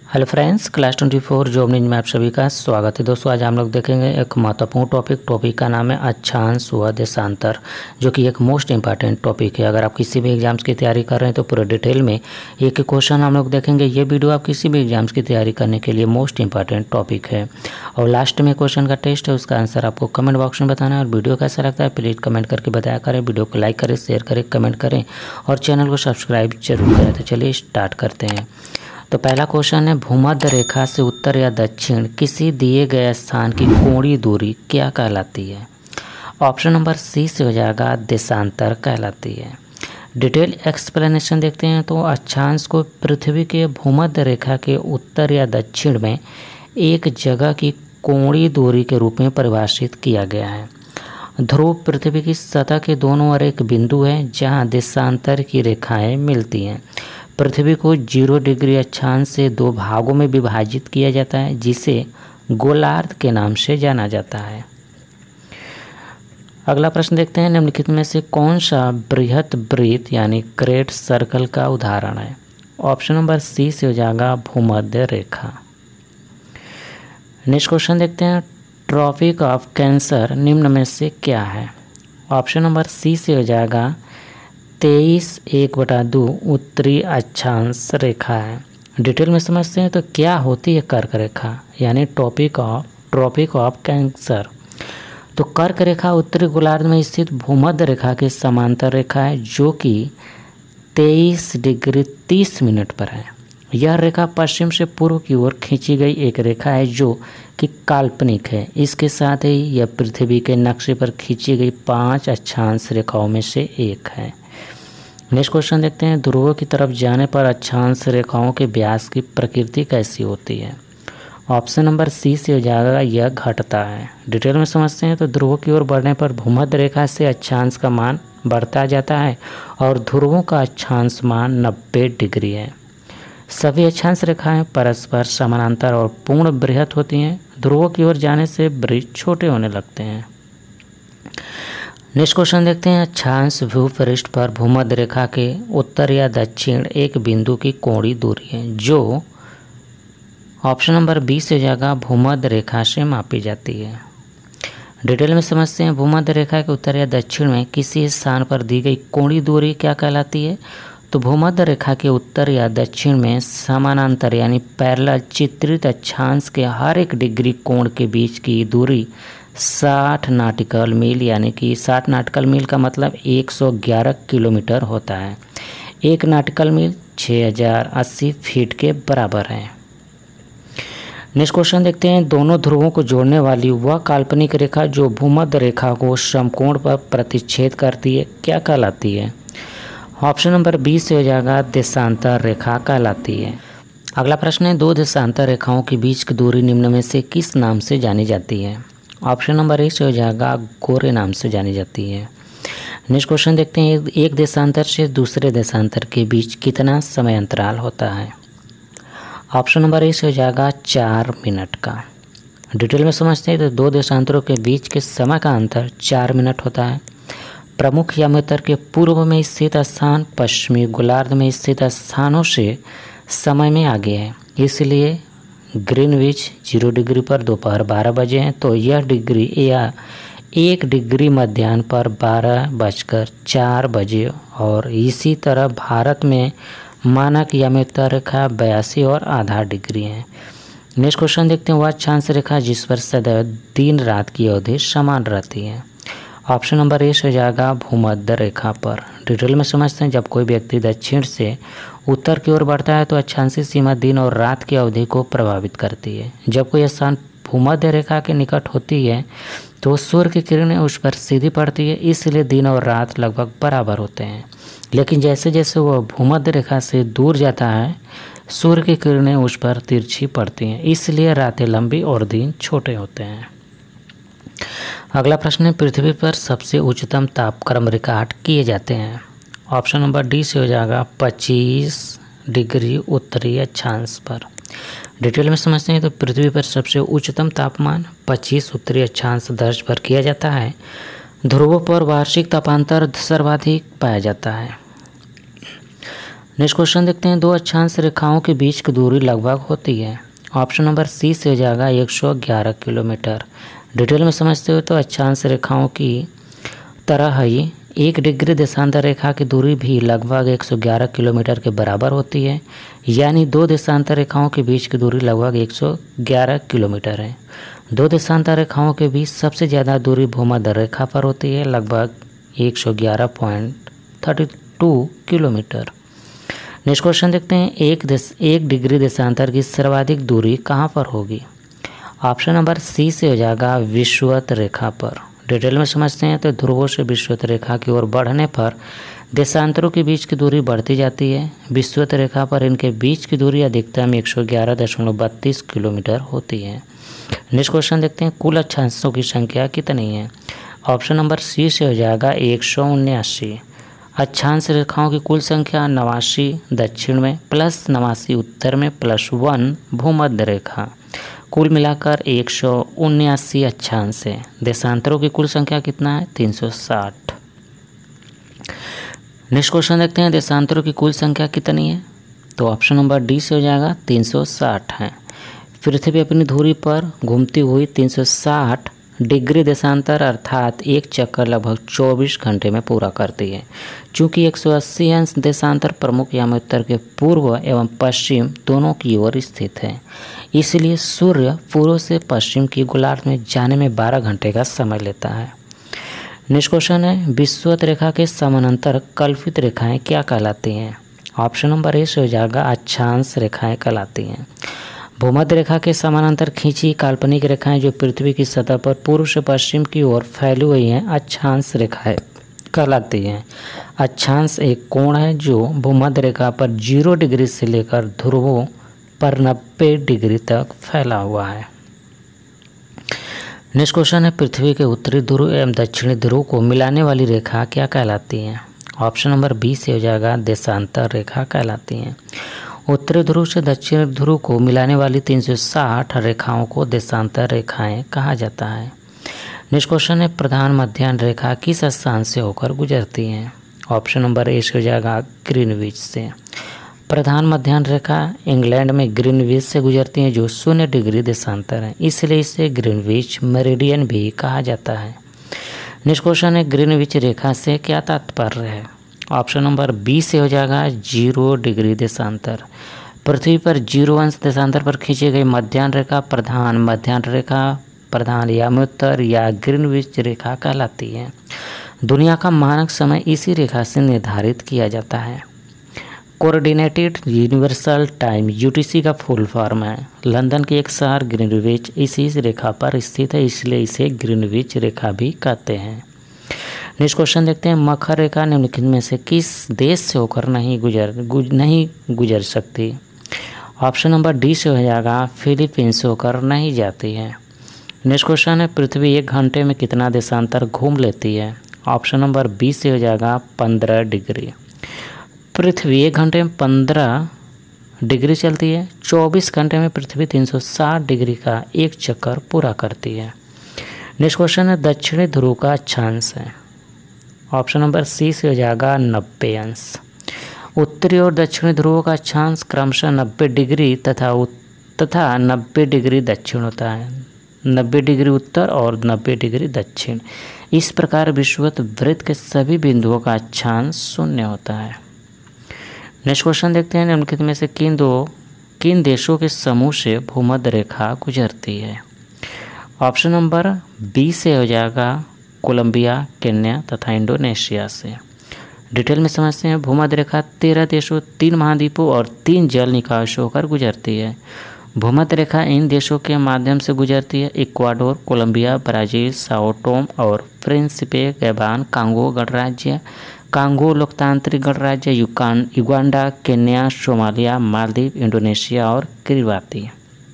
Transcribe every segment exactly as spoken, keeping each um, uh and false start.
Hello friends, class twenty four job news में आप सभी का स्वागत है। दोस्तों आज हम लोग देखेंगे एक महत्वपूर्ण टॉपिक टॉपिक का नाम है अक्षांश व देशांतर, जो कि एक मोस्ट इंपॉर्टेंट टॉपिक है। अगर आप किसी भी एग्जाम्स की तैयारी कर रहे हैं तो पूरे डिटेल में एक एक क्वेश्चन हम लोग देखेंगे। ये वीडियो आप किसी भी एग्जाम्स की तैयारी करने के लिए मोस्ट इंपॉर्टेंट टॉपिक है। और लास्ट में क्वेश्चन का टेस्ट है, उसका आंसर आपको कमेंट बॉक्स में बताना है। और वीडियो कैसा लगता है प्लीज़ कमेंट करके बताया करें। वीडियो को लाइक करें, शेयर करें, कमेंट करें और चैनल को सब्सक्राइब जरूर करें। तो चलिए स्टार्ट करते हैं। तो पहला क्वेश्चन है, भूमध्य रेखा से उत्तर या दक्षिण किसी दिए गए स्थान की कोणीय दूरी क्या कहलाती है? ऑप्शन नंबर सी से हो जाएगा देशांतर कहलाती है। डिटेल एक्सप्लेनेशन देखते हैं। तो अक्षांश को पृथ्वी के भूमध्य रेखा के उत्तर या दक्षिण में एक जगह की कोणीय दूरी के रूप में परिभाषित किया गया है। ध्रुव पृथ्वी की सतह के दोनों ओर एक बिंदु है जहां देशांतर की रेखाएं मिलती हैं। पृथ्वी को जीरो डिग्री अक्षांश से दो भागों में विभाजित किया जाता है, जिसे गोलार्ध के नाम से जाना जाता है। अगला प्रश्न देखते हैं, निम्नलिखित में से कौन सा बृहत वृत्त यानी ग्रेट सर्कल का उदाहरण है? ऑप्शन नंबर सी से हो जाएगा भूमध्य रेखा। नेक्स्ट क्वेश्चन देखते हैं, ट्रॉपिक ऑफ कैंसर निम्न में से क्या है? ऑप्शन नंबर सी से हो जाएगा तेईस एक बटा दो उत्तरी अक्षांश रेखा है। डिटेल में समझते हैं। तो क्या होती है कर्क रेखा यानी topic of tropic of cancer? तो कर्क रेखा उत्तरी गोलार्ध में स्थित भूमध्य रेखा के समांतर रेखा है, जो कि तेईस डिग्री तीस मिनट पर है। यह रेखा पश्चिम से पूर्व की ओर खींची गई एक रेखा है जो कि काल्पनिक है। इसके साथ ही यह पृथ्वी के नक्शे पर खींची गई पांच अक्षांश रेखाओं में से एक है। नेक्स्ट क्वेश्चन देखते हैं, ध्रुवों की तरफ जाने पर अक्षांश रेखाओं के व्यास की प्रकृति कैसी होती है? ऑप्शन नंबर सी से हो जाएगा यह घटता है। डिटेल में समझते हैं। तो ध्रुवों की ओर बढ़ने पर भूमध्य रेखा से अक्षांश का मान बढ़ता जाता है और ध्रुवों का अक्षांश मान नब्बे डिग्री है। सभी अक्षांश रेखाएं परस्पर समानांतर और पूर्ण बृहत होती हैं। ध्रुवों की ओर जाने से वृत्त छोटे होने लगते हैं। नेक्स्ट क्वेश्चन देखते हैं, अक्षांश भूपृष्ठ पर भूमध्य रेखा के उत्तर या दक्षिण एक बिंदु की कोणीय दूरी है, जो ऑप्शन नंबर बी से जगह भूमध्य रेखा से मापी जाती है। डिटेल में समझते हैं। भूमध्य रेखा के उत्तर या दक्षिण में किसी स्थान पर दी गई कोणीय दूरी क्या कहलाती है? तो भूमध्य रेखा के उत्तर या दक्षिण में समानांतर यानी पैरेलल चित्रित अक्षांश के हर एक डिग्री कोण के बीच की दूरी साठ नाटिकल मील यानी कि साठ नाटिकल मील का मतलब एक सौ ग्यारह किलोमीटर होता है। एक नाटिकल मील छः हज़ार अस्सी फीट के बराबर है। नेक्स्ट क्वेश्चन देखते हैं, दोनों ध्रुवों को जोड़ने वाली वह काल्पनिक रेखा जो भूमध्य रेखा को समकोण पर प्रतिच्छेद करती है क्या कहलाती है? ऑप्शन नंबर बी से हो जाएगा देशांतर रेखा कहलाती है। अगला प्रश्न है, दो देशांतर रेखाओं के बीच की दूरी निम्न में से किस नाम से जानी जाती है? ऑप्शन नंबर ए से हो जाएगा गोरे नाम से जानी जाती है। नेक्स्ट क्वेश्चन देखते हैं, एक देशांतर से दूसरे देशांतर के बीच कितना समय अंतराल होता है? ऑप्शन नंबर ए से हो जाएगा चार मिनट का। डिटेल में समझते हैं। तो दो देशांतरों के बीच के समय का अंतर चार मिनट होता है। प्रमुख यामोत्तर के पूर्व में स्थित स्थान पश्चिमी गोलार्ध में स्थित स्थानों से समय में आगे है, इसलिए ग्रीनविच जीरो डिग्री पर दोपहर बारह बजे हैं। तो यह डिग्री या एक डिग्री मध्याह्न पर बारह बजकर चार बजे और इसी तरह भारत में मानक यामोत्तर रेखा बयासी और आधा डिग्री है। नेक्स्ट क्वेश्चन देखते हैं, वह अक्षांश रेखा जिस पर सदैव दिन रात की अवधि समान रहती है? ऑप्शन नंबर ए से जाएगा भूमध्य रेखा पर। डिटेल में समझते हैं। जब कोई व्यक्ति दक्षिण से उत्तर की ओर बढ़ता है तो अक्षांशीय सीमा दिन और रात की अवधि को प्रभावित करती है। जब कोई स्थान भूमध्य रेखा के निकट होती है तो सूर्य की किरणें उस पर सीधी पड़ती है, इसलिए दिन और रात लगभग बराबर होते हैं। लेकिन जैसे जैसे वह भूमध्य रेखा से दूर जाता है सूर्य की किरणें उस पर तिरछी पड़ती हैं, इसलिए रातें लंबी और दिन छोटे होते हैं। अगला प्रश्न है, पृथ्वी पर सबसे उच्चतम तापक्रम रिकॉर्ड किए जाते हैं? ऑप्शन नंबर डी से हो जाएगा पच्चीस डिग्री उत्तरी अक्षांश पर। डिटेल में समझते हैं। तो पृथ्वी पर सबसे उच्चतम तापमान पच्चीस उत्तरी अक्षांश दर्ज पर किया जाता है। ध्रुवों पर वार्षिक तापांतर सर्वाधिक पाया जाता है। नेक्स्ट क्वेश्चन देखते हैं, दो अक्षांश रेखाओं के बीच की दूरी लगभग होती है। ऑप्शन नंबर सी से हो जाएगा एक सौ ग्यारह किलोमीटर। डिटेल में समझते हो तो अक्षांश रेखाओं की तरह ही एक डिग्री देशांतर रेखा की दूरी भी लगभग एक सौ ग्यारह किलोमीटर के बराबर होती है, यानी दो देशांतर रेखाओं के बीच की दूरी लगभग एक सौ ग्यारह किलोमीटर है। दो देशांतर रेखाओं के बीच सबसे ज़्यादा दूरी भूमध्य रेखा पर होती है, लगभग एक सौ ग्यारह point thirty two kilometre. Next question देखते हैं, एक देश एक डिग्री देशांतर की सर्वाधिक दूरी कहाँ पर होगी। ऑप्शन नंबर सी से हो जाएगा विषुवत रेखा पर। डिटेल में समझते हैं तो ध्रुवों से विषुवत रेखा की ओर बढ़ने पर देशांतरों के बीच की दूरी बढ़ती जाती है। विषुवत रेखा पर इनके बीच की दूरी अधिकतम एक सौ ग्यारह दशमलव बत्तीस किलोमीटर होती है। नेक्स्ट क्वेश्चन देखते हैं, कुल अक्षांशों की संख्या कितनी है। ऑप्शन नंबर सी से हो जाएगा एक सौ उन्यासी। अक्षांश रेखाओं की कुल संख्या नवासी दक्षिण में प्लस नवासी उत्तर में प्लस वन भूमध्य रेखा, कुल मिलाकर एक सौ उन्यासी अक्षांश है। देशांतरों की कुल संख्या कितना है, तीन सौ साठ। नेक्स्ट क्वेश्चन देखते हैं, देशांतरों की कुल संख्या कितनी है। तो ऑप्शन नंबर डी से हो जाएगा तीन सौ साठ है। पृथ्वी अपनी धुरी पर घूमती हुई तीन सौ साठ डिग्री देशांतर अर्थात एक चक्कर लगभग चौबीस घंटे में पूरा करती है। चूँकि एक सौ अस्सी अंश देशांतर प्रमुख याम उत्तर के पूर्व एवं पश्चिम दोनों की ओर स्थित है, इसलिए सूर्य पूर्व से पश्चिम की गोलार्ध में जाने में बारह घंटे का समय लेता है। नेक्स्ट क्वेश्चन है, विषुवत रेखा के समानांतर कल्पित रेखाएं क्या कहलाती हैं। ऑप्शन नंबर ए से हो जाएगा अक्षांश रेखाएं कहलाती हैं। भूमध्य रेखा के समानांतर खींची काल्पनिक रेखाएं जो पृथ्वी की सतह पर पूर्व से पश्चिम की ओर फैली हुई हैं अक्षांश रेखाएं कहलाती हैं। अक्षांश एक कोण है जो भूमध्य रेखा पर जीरो डिग्री से लेकर ध्रुवों पर नब्बे डिग्री तक फैला हुआ है। नेक्स्ट क्वेश्चन है, पृथ्वी के उत्तरी ध्रुव एवं दक्षिणी ध्रुव को मिलाने वाली रेखा क्या कहलाती है। ऑप्शन नंबर बी से हो जाएगा देशांतर रेखा कहलाती हैं। उत्तरी ध्रुव से दक्षिणी ध्रुव को मिलाने वाली तीन सौ साठ रेखाओं को देशांतर रेखाएं कहा जाता है। नेक्स्ट क्वेश्चन है, प्रधान मध्याह्न रेखा किस स्थान से होकर गुजरती है। ऑप्शन नंबर ए से हो जाएगा ग्रीनविच से। प्रधान मध्याह्न रेखा इंग्लैंड में ग्रीनविच से गुजरती है जो शून्य डिग्री देशांतर है, इसलिए इसे ग्रीनविच मेरिडियन भी कहा जाता है। नेक्स्ट क्वेश्चन है, ग्रीनविच रेखा से क्या तात्पर्य है। ऑप्शन नंबर बी से हो जाएगा जीरो डिग्री देशांतर। पृथ्वी पर जीरो अंश देशांतर पर खींची गई मध्याह्न रेखा प्रधान मध्याह्न रेखा प्रधान यामोत्तर या ग्रीनविच रेखा कहलाती है। दुनिया का मानक समय इसी रेखा से निर्धारित किया जाता है। कोऑर्डिनेटेड यूनिवर्सल टाइम यूटीसी का फुल फॉर्म है। लंदन के एक शहर ग्रीनविच इसी रेखा पर स्थित है, इसलिए इसे ग्रीनविच रेखा भी कहते हैं। नेक्स्ट क्वेश्चन देखते हैं, मकर रेखा निम्नलिखित में से किस देश से होकर नहीं गुजर गुज, नहीं गुजर सकती। ऑप्शन नंबर डी से हो जाएगा फिलीपींस से होकर नहीं जाती है। नेक्स्ट क्वेश्चन है, पृथ्वी एक घंटे में कितना देशांतर घूम लेती है। ऑप्शन नंबर बी से हो जाएगा पंद्रह डिग्री। पृथ्वी एक घंटे में पंद्रह डिग्री चलती है। चौबीस घंटे में पृथ्वी तीन सौ साठ डिग्री का एक चक्कर पूरा करती है। नेक्स्ट क्वेश्चन है, दक्षिणी ध्रुव का अक्षांश है। ऑप्शन नंबर सी से हो जाएगा नब्बे अंश। उत्तरी और दक्षिणी ध्रुवों का अक्षांश क्रमशः नब्बे डिग्री तथा तथा नब्बे डिग्री दक्षिण होता है। नब्बे डिग्री उत्तर और नब्बे डिग्री दक्षिण। इस प्रकार विषुवत वृत्त के सभी बिंदुओं का अक्षांश शून्य होता है। नेक्स्ट क्वेश्चन देखते हैं, निम्नलिखित में से किन दो किन देशों के समूह से भूमध्य रेखा गुजरती है। ऑप्शन नंबर बी से हो जाएगा कोलंबिया, केन्या तथा इंडोनेशिया से। डिटेल में समझते हैं, भूमध्य रेखा तेरह देशों, तीन महाद्वीपों और तीन जल निकायों से होकर गुजरती है। भूमध्य रेखा इन देशों के माध्यम से गुजरती है। Ecuador, Colombia, Brazil, Sao Tome और प्रिंसिपे, गैबान, कांगो गणराज्य, कांगो लोकतांत्रिक गणराज्य, युकान Uganda, Kenya, Somalia, Maldives, Indonesia और किरिबाती।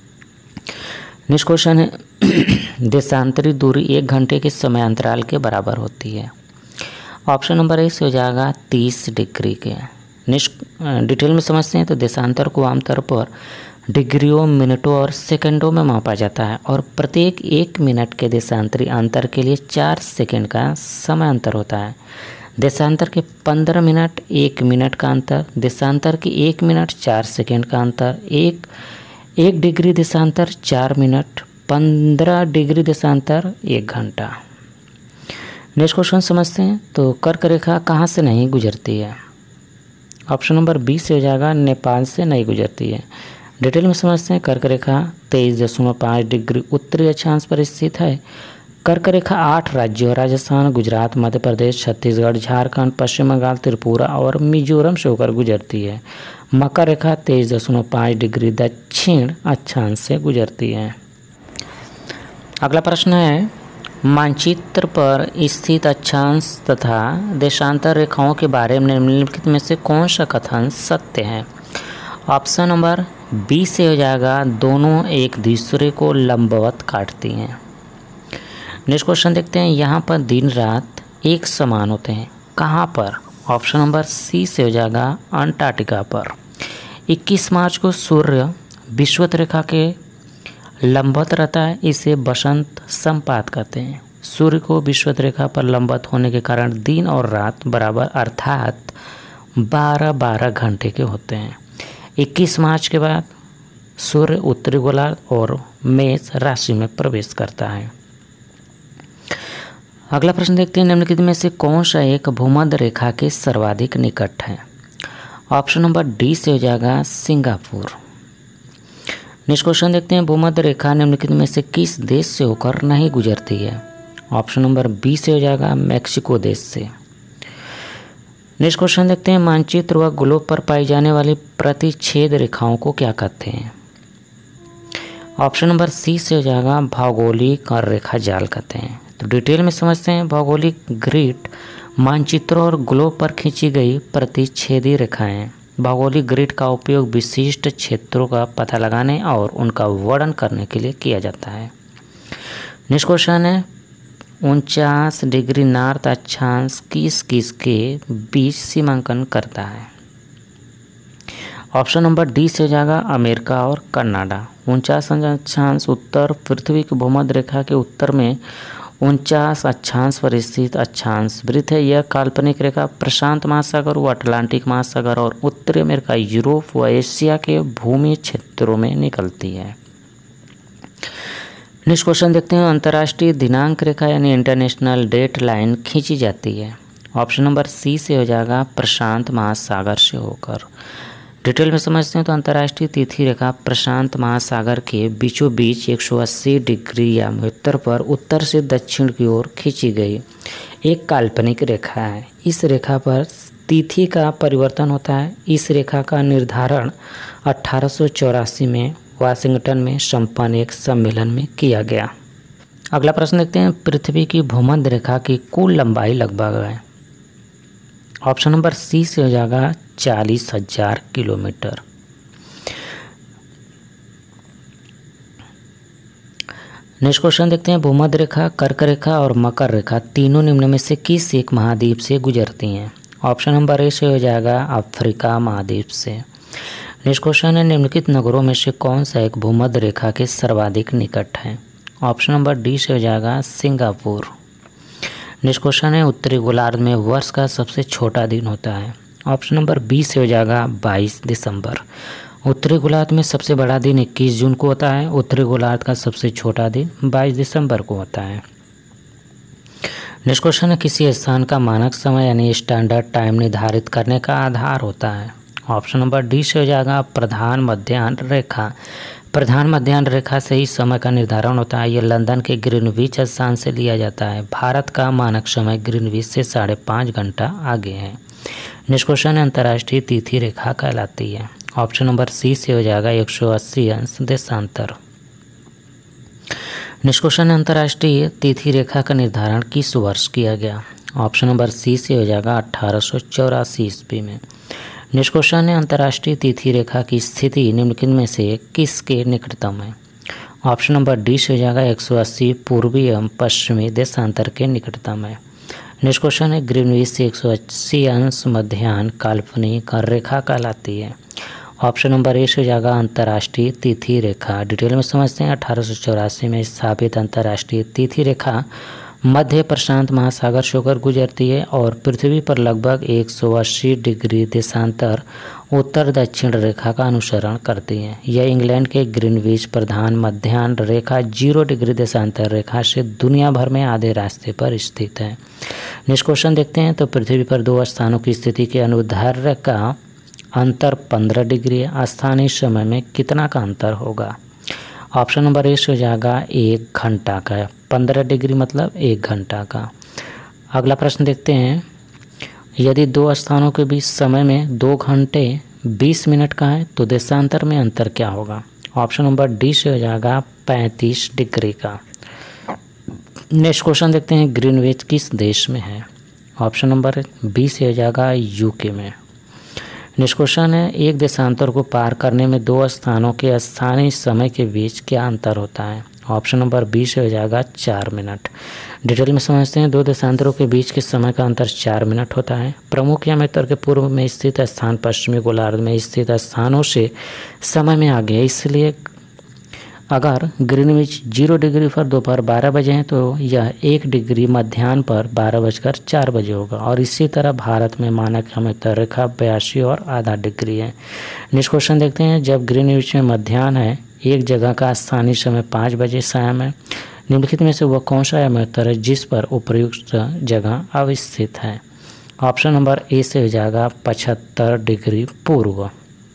नेक्स्ट क्वेश्चन है, देशांतरित दूरी एक घंटे के समय अंतराल के बराबर होती है। ऑप्शन नंबर ए से हो जाएगा तीस डिग्री के। नेक्स्ट डिटेल में समझते हैं तो देशांतर को आमतौर पर डिग्रियों, मिनटों और सेकंडों में मापा जाता है और प्रत्येक एक मिनट के देशांतरी अंतर के लिए चार सेकंड का समय अंतर होता है। देशांतर के पंद्रह मिनट एक मिनट का अंतर, देशांतर के एक मिनट चार सेकेंड का अंतर, एक एक डिग्री देशांतर चार मिनट, पंद्रह डिग्री देशांतर एक घंटा। नेक्स्ट क्वेश्चन समझते हैं। तो कर्क रेखा कहाँ से नहीं गुजरती है? ऑप्शन नंबर बी से हो जाएगा नेपाल से नहीं गुजरती है। डिटेल में समझते हैं। कर्क रेखा तेईस दशमलव पाँच डिग्री उत्तरी अक्षांश पर स्थित है। कर्क रेखा आठ राज्यों राजस्थान, गुजरात, मध्य प्रदेश, छत्तीसगढ़, झारखंड, पश्चिम बंगाल, त्रिपुरा और मिजोरम से होकर गुजरती है। मकर रेखा तेईस दशमलव पाँच डिग्री दक्षिण अक्षांश से गुजरती है। अगला प्रश्न है, मानचित्र पर स्थित अक्षांश तथा देशांतर रेखाओं के बारे में निम्नलिखित में से कौन सा कथन सत्य है? ऑप्शन नंबर बी से हो जाएगा दोनों एक दूसरे को लंबवत काटती हैं। नेक्स्ट क्वेश्चन देखते हैं। यहाँ पर दिन रात एक समान होते हैं। कहाँ पर? ऑप्शन नंबर सी से हो जाएगा अंटार्कटिका पर। इक्कीस मार्च को सूर्य विषुवत रेखा के लंबवत रहता है, इसे बसंत समपात कहते हैं। सूर्य को विषुवत रेखा पर लंबवत होने के कारण दिन और रात बराबर अर्थात बारह बारह घंटे के होते हैं। इक्कीस मार्च के बाद सूर्य उत्तरी गोलार्ध और मेष राशि में प्रवेश करता है। अगला प्रश्न देखते हैं। निम्नलिखित में से कौन सा एक भूमध्य रेखा के सर्वाधिक निकट है? ऑप्शन नंबर डी से हो जाएगा सिंगापुर। नेक्स्ट क्वेश्चन देखते हैं। भूमध्य रेखा निम्नलिखित में से किस देश से होकर नहीं गुजरती है? ऑप्शन नंबर बी से हो जाएगा मैक्सिको देश से। नेक्स्ट क्वेश्चन देखते हैं। मानचित्र व ग्लोब पर पाई जाने वाली प्रतिच्छेद रेखाओं को क्या कहते हैं? ऑप्शन नंबर सी से हो जाएगा भौगोलिक और रेखा जाल कहते हैं। तो डिटेल में समझते हैं। भौगोलिक ग्रिड मानचित्रों और ग्लोब पर खींची गई प्रतिच्छेदी रेखाएं। भौगोलिक ग्रिड का उपयोग विशिष्ट क्षेत्रों का पता लगाने और उनका वर्णन करने के लिए किया जाता है। नेक्स्ट क्वेश्चन है, उनचास डिग्री नॉर्थ अक्षांश किस किस के बीच सीमांकन करता है? ऑप्शन नंबर डी से हो जाएगा अमेरिका और कनाडा। उनचास अक्षांश उत्तर पृथ्वी की भूमध्य रेखा के उत्तर में उनचास अक्षांश पर स्थित अक्षांश वृत्त है। यह काल्पनिक रेखा प्रशांत महासागर व अटलांटिक महासागर और उत्तरी अमेरिका, यूरोप व एशिया के भूमि क्षेत्रों में निकलती है। नेक्स्ट क्वेश्चन देखते हैं। अंतर्राष्ट्रीय दिनांक रेखा यानी इंटरनेशनल डेट लाइन खींची जाती है। ऑप्शन नंबर सी से हो जाएगा प्रशांत महासागर से होकर। डिटेल में समझते हैं। तो अंतर्राष्ट्रीय तिथि रेखा प्रशांत महासागर के बीचों बीच एक सौ अस्सी डिग्री या उत्तर पर उत्तर से दक्षिण की ओर खींची गई एक काल्पनिक रेखा है। इस रेखा पर तिथि का परिवर्तन होता है। इस रेखा का निर्धारण अठारह सौ चौरासी में वाशिंगटन में संपन्न एक सम्मेलन में किया गया। अगला प्रश्न देखते हैं। पृथ्वी की भूमध्य रेखा की कुल लंबाई लगभग है। ऑप्शन नंबर सी से हो जाएगा चालीस हजार किलोमीटर। नेक्स्ट क्वेश्चन देखते हैं। भूमध्य रेखा, कर्क रेखा और मकर रेखा तीनों निम्न में से किस एक महाद्वीप से गुजरती हैं? ऑप्शन नंबर ए से हो जाएगा अफ्रीका महाद्वीप से। नेक्स्ट क्वेश्चन है। निम्नलिखित नगरों में से कौन सा एक भूमध्य रेखा के सर्वाधिक निकट है? ऑप्शन नंबर डी से हो जाएगा सिंगापुर। नेक्स्ट क्वेश्चन है। उत्तरी गोलार्ध में वर्ष का सबसे छोटा दिन होता है। ऑप्शन नंबर बी से हो जाएगा बाईस दिसंबर। उत्तरी गोलार्ध में सबसे बड़ा दिन इक्कीस जून को होता है। उत्तरी गोलार्ध का सबसे छोटा दिन बाईस दिसंबर को होता है। नेक्स्ट क्वेश्चन है। किसी स्थान का मानक समय यानी स्टैंडर्ड टाइम निर्धारित करने का आधार होता है। ऑप्शन नंबर डी से हो जाएगा प्रधान मध्याह्न रेखा। प्रधान मध्याह्न रेखा से ही समय का निर्धारण होता है। यह लंदन के ग्रीनविच स्थान से लिया जाता है। भारत का मानक समय ग्रीनविच से साढ़े पाँच घंटा आगे है। नेक्स्ट क्वेश्चन है। अंतर्राष्ट्रीय तिथि रेखा कहलाती है। ऑप्शन नंबर सी से हो जाएगा एक सौ अस्सी अंश देशांतर। नेक्स्ट क्वेश्चन है। अंतर्राष्ट्रीय तिथि रेखा का निर्धारण किस वर्ष किया गया? ऑप्शन नंबर सी से हो जाएगा अठारह सौ चौरासी ईस्वी में। नेक्स्ट क्वेश्चन है। अंतर्राष्ट्रीय तिथि रेखा की स्थिति निम्नलिखित में से किसके निकटतम है? ऑप्शन नंबर डी से हो जाएगा एक सौ अस्सी पूर्वी एवं पश्चिमी देशांतर के निकटतम है। नेक्स्ट क्वेश्चन है। ग्रीनविच से एक सौ अस्सी अंश मध्याह्न काल्पनिक रेखा कहलाती है। ऑप्शन नंबर ए से हो जाएगा अंतर्राष्ट्रीय तिथि रेखा। डिटेल में समझते हैं। अठारह सौ चौरासी में स्थापित अंतर्राष्ट्रीय तिथि रेखा मध्य प्रशांत महासागर से होकर गुजरती है और पृथ्वी पर लगभग एक सौ अस्सी डिग्री देशांतर उत्तर दक्षिण रेखा का अनुसरण करती है। यह इंग्लैंड के ग्रीनविच प्रधान मध्याह्न रेखा जीरो डिग्री देशांतर रेखा से दुनिया भर में आधे रास्ते पर स्थित है। नेक्स्ट क्वेश्चन देखते हैं। तो पृथ्वी पर दो स्थानों की स्थिति के अनुदैर्ध्य का अंतर पंद्रह डिग्री है। स्थानीय समय में कितना का अंतर होगा? ऑप्शन नंबर ए हो जाएगा एक घंटा का। पंद्रह डिग्री मतलब एक घंटा का। अगला प्रश्न देखते हैं। यदि दो स्थानों के बीच समय में दो घंटे बीस मिनट का है तो देशांतर में अंतर क्या होगा? ऑप्शन नंबर डी से हो जाएगा पैंतीस डिग्री का। नेक्स्ट क्वेश्चन देखते हैं। ग्रीनविच किस देश में है? ऑप्शन नंबर बी से हो जाएगा यूके में। नेक्स्ट क्वेश्चन है। एक देशांतर को पार करने में दो स्थानों के स्थानीय समय के बीच क्या अंतर होता है? ऑप्शन नंबर बी से हो जाएगा चार मिनट। डिटेल में समझते हैं। दो देशांतरों के बीच के समय का अंतर चार मिनट होता है। प्रमुख या उत्तर के पूर्व में स्थित स्थान पश्चिमी गोलार्ध में स्थित स्थानों से समय में आगे है, इसलिए अगर ग्रीनविच जीरो डिग्री पर दोपहर बारह बजे हैं तो यह एक डिग्री मध्याह्न पर बारह बजकर चार बजे होगा। और इसी तरह भारत में मानक उत्तर रेखा बयासी और आधा डिग्री है। नेक्स्ट क्वेश्चन देखते हैं। जब ग्रीनविच में मध्याह्न है, एक जगह का स्थानीय समय पाँच बजे शाम है, निम्नलिखित में से वह कौन सा उत्तर है जिस पर उपयुक्त जगह अवस्थित है? ऑप्शन नंबर ए से हो जाएगा पचहत्तर डिग्री पूर्व।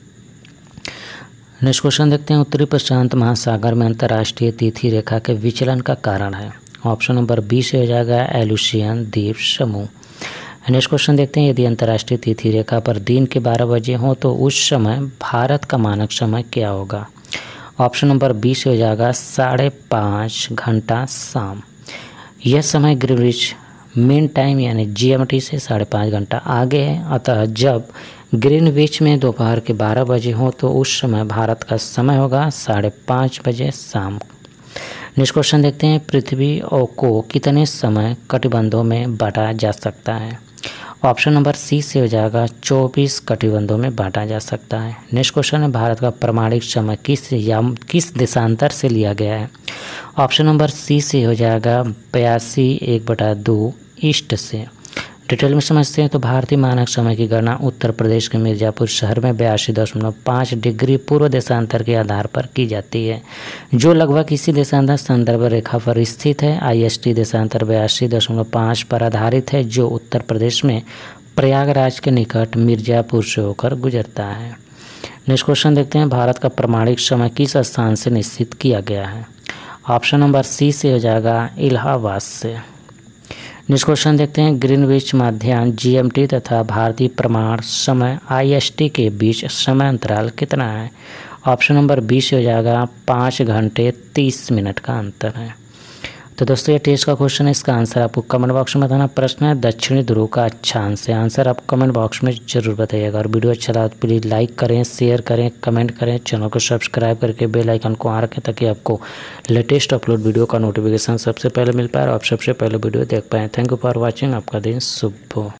नेक्स्ट क्वेश्चन देखते हैं। उत्तरी प्रशांत महासागर में अंतर्राष्ट्रीय तिथि रेखा के विचलन का कारण है? ऑप्शन नंबर बी से हो जाएगा एलुसियन द्वीप समूह। नेक्स्ट क्वेश्चन देखते हैं। यदि अंतर्राष्ट्रीय तिथि रेखा पर दिन के बारह बजे हो तो उस समय भारत का मानक समय क्या होगा? ऑप्शन नंबर बी से हो जाएगा साढ़े पाँच घंटा शाम। यह समय ग्रीनविच मीन टाइम यानी जीएमटी से साढ़े पाँच घंटा आगे है, अतः जब ग्रीनविच में दोपहर के बारह बजे हो तो उस समय भारत का समय होगा साढ़े पाँच बजे शाम। नेक्स्ट क्वेश्चन देखते हैं। पृथ्वी को कितने समय कटिबंधों में बांटा जा सकता है? ऑप्शन नंबर सी से हो जाएगा चौबीस कटिबंधों में बांटा जा सकता है। नेक्स्ट क्वेश्चन है। भारत का प्रमाणिक समय किस या किस देशांतर से लिया गया है? ऑप्शन नंबर सी से हो जाएगा बयासी एक बटा दो ईस्ट से। डिटेल में समझते हैं। तो भारतीय मानक समय की गणना उत्तर प्रदेश के मिर्जापुर शहर में बयासी दशमलव पाँच डिग्री पूर्व देशांतर के आधार पर की जाती है, जो लगभग इसी देशांतर संदर्भ रेखा पर स्थित है। आईएसटी देशांतर बयासी दशमलव पाँच पर आधारित है, जो उत्तर प्रदेश में प्रयागराज के निकट मिर्जापुर से होकर गुजरता है। नेक्स्ट क्वेश्चन देखते हैं। भारत का प्रमाणिक समय किस स्थान से निश्चित किया गया है? ऑप्शन नंबर सी से हो जाएगा इलाहाबाद से। नेक्स्ट क्वेश्चन देखते हैं। ग्रीनविच मध्याह्न जीएमटी तथा भारतीय प्रमाण समय आईएसटी के बीच समय अंतराल कितना है? ऑप्शन नंबर बी से हो जाएगा पाँच घंटे तीस मिनट का अंतर है। तो दोस्तों ये टेस्ट का क्वेश्चन है, इसका आंसर आपको कमेंट बॉक्स में बताना। प्रश्न है दक्षिणी ध्रुव का अक्षांश से। आंसर आप कमेंट बॉक्स में जरूर बताइएगा। और वीडियो अच्छा लगा तो प्लीज़ लाइक करें, शेयर करें, कमेंट करें, चैनल को सब्सक्राइब करके बेल आइकन को ऑन रखें ताकि आपको लेटेस्ट अपलोड वीडियो का नोटिफिकेशन सबसे पहले मिल पाए और आप सबसे पहले वीडियो देख पाएँ। Thank you for watching. आपका दिन शुभ हो।